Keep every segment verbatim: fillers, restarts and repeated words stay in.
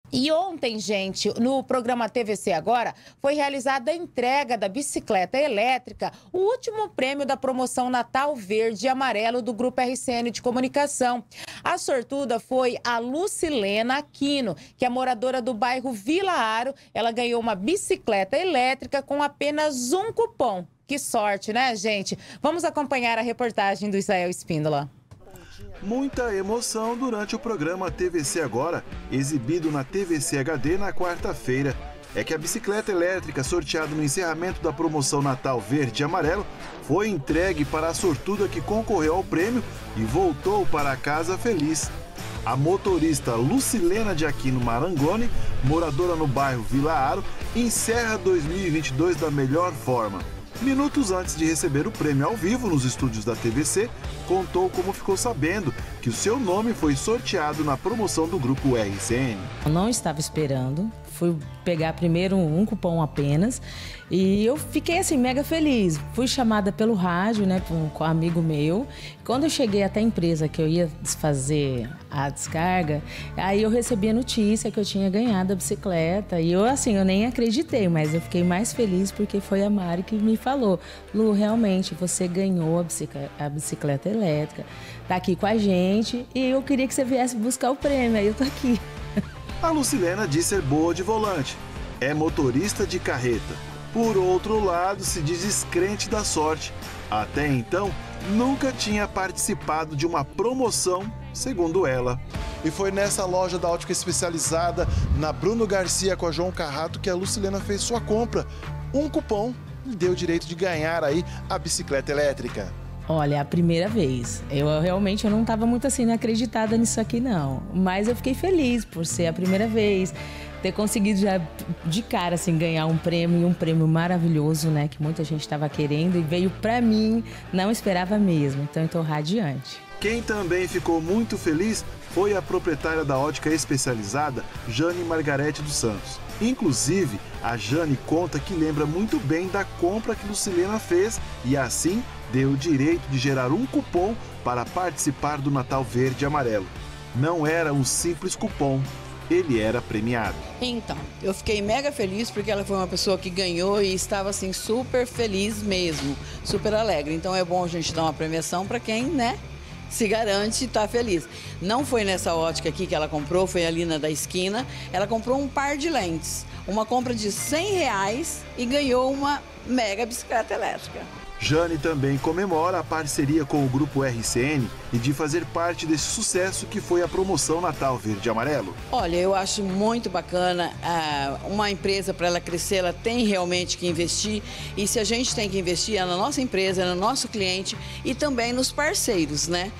E ontem, gente, no programa T V C Agora, foi realizada a entrega da bicicleta elétrica, o último prêmio da promoção Natal Verde e Amarelo do Grupo R C N de Comunicação. A sortuda foi a Lucilena Aquino, que é moradora do bairro Vila Aro. Ela ganhou uma bicicleta elétrica com apenas um cupom. Que sorte, né, gente? Vamos acompanhar a reportagem do Israel Espíndola. Muita emoção durante o programa T V C Agora, exibido na T V C H D na quarta-feira. É que a bicicleta elétrica sorteada no encerramento da promoção Natal Verde e Amarelo foi entregue para a sortuda que concorreu ao prêmio e voltou para casa feliz. A motorista Lucilena de Aquino Marangoni, moradora no bairro Vila Aro, encerra dois mil e vinte e dois da melhor forma. Minutos antes de receber o prêmio ao vivo nos estúdios da T V C, contou como ficou sabendo que o seu nome foi sorteado na promoção do Grupo R C N. Eu não estava esperando, fui pegar primeiro um cupom apenas e eu fiquei assim mega feliz. Fui chamada pelo rádio, né, por um amigo meu. Quando eu cheguei até a empresa que eu ia fazer a descarga, aí eu recebi a notícia que eu tinha ganhado a bicicleta e eu assim, eu nem acreditei, mas eu fiquei mais feliz porque foi a Mari que me falou: Lu, realmente você ganhou a bicicleta, a bicicleta elétrica, tá aqui com a gente e eu queria que você viesse buscar o prêmio, aí eu tô aqui. A Lucilena diz ser boa de volante, é motorista de carreta. Por outro lado, se diz descrente da sorte. Até então, nunca tinha participado de uma promoção, segundo ela. E foi nessa loja da ótica especializada, na Bruno Garcia com a João Carrato, que a Lucilena fez sua compra. Um cupom lhe deu o direito de ganhar aí a bicicleta elétrica. Olha, é a primeira vez. Eu realmente eu não estava muito assim acreditada nisso aqui não, mas eu fiquei feliz por ser a primeira vez, ter conseguido já de cara assim ganhar um prêmio, um prêmio maravilhoso, né, que muita gente estava querendo e veio para mim, não esperava mesmo. Então eu tô radiante. Quem também ficou muito feliz foi a proprietária da ótica especializada, Jane Margarete dos Santos. Inclusive, a Jane conta que lembra muito bem da compra que Lucilena fez e assim deu o direito de gerar um cupom para participar do Natal Verde e Amarelo. Não era um simples cupom, ele era premiado. Então, eu fiquei mega feliz porque ela foi uma pessoa que ganhou e estava assim super feliz mesmo, super alegre. Então é bom a gente dar uma premiação para quem, né, se garante e está feliz. Não foi nessa ótica aqui que ela comprou, foi ali na da esquina. Ela comprou um par de lentes, uma compra de cem reais e ganhou uma mega bicicleta elétrica. Jane também comemora a parceria com o Grupo R C N e de fazer parte desse sucesso que foi a promoção Natal Verde e Amarelo. Olha, eu acho muito bacana, uma empresa para ela crescer, ela tem realmente que investir e se a gente tem que investir é na nossa empresa, é no nosso cliente e também nos parceiros, né?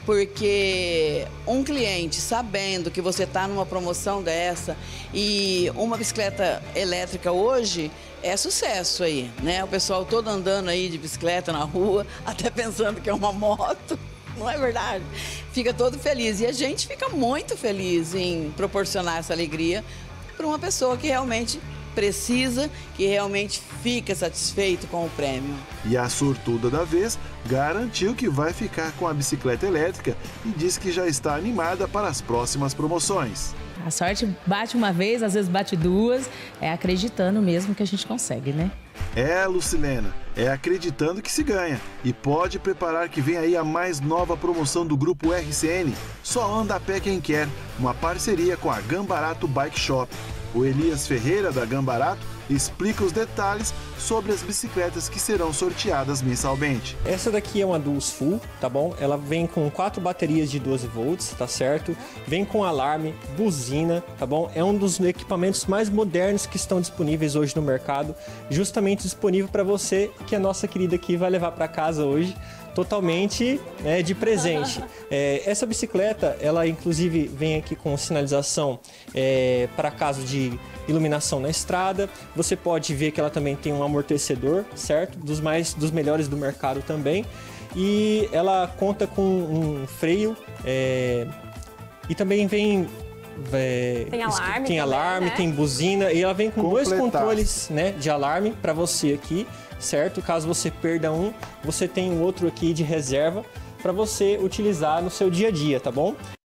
Porque um cliente sabendo que você está numa promoção dessa e uma bicicleta elétrica hoje é sucesso aí, né? O pessoal todo andando aí de bicicleta na rua, até pensando que é uma moto, não é verdade? Fica todo feliz e a gente fica muito feliz em proporcionar essa alegria para uma pessoa que realmente precisa, que realmente fica satisfeito com o prêmio. E a sortuda da vez garantiu que vai ficar com a bicicleta elétrica e diz que já está animada para as próximas promoções. A sorte bate uma vez, às vezes bate duas, é acreditando mesmo que a gente consegue, né? É, Lucilena, é acreditando que se ganha. E pode preparar que vem aí a mais nova promoção do Grupo R C N. Só anda a pé quem quer, uma parceria com a Gambarato Bike Shop. O Elias Ferreira, da Gambarato, explica os detalhes sobre as bicicletas que serão sorteadas mensalmente. Essa daqui é uma Duos Full, tá bom? Ela vem com quatro baterias de doze volts, tá certo? Vem com alarme, buzina, tá bom? É um dos equipamentos mais modernos que estão disponíveis hoje no mercado, justamente disponível para você, que a nossa querida aqui vai levar para casa hoje, totalmente, né, de presente. É, essa bicicleta, ela inclusive vem aqui com sinalização é, para caso de iluminação na estrada. Você pode ver que ela também tem um amortecedor, certo? Dos mais, dos melhores do mercado também. E ela conta com um freio é, e também vem É, tem alarme, tem, alarme também, né? Tem buzina e ela vem com Completar. dois controles, né, de alarme para você aqui, certo? Caso você perda um, você tem um outro aqui de reserva para você utilizar no seu dia a dia, tá bom?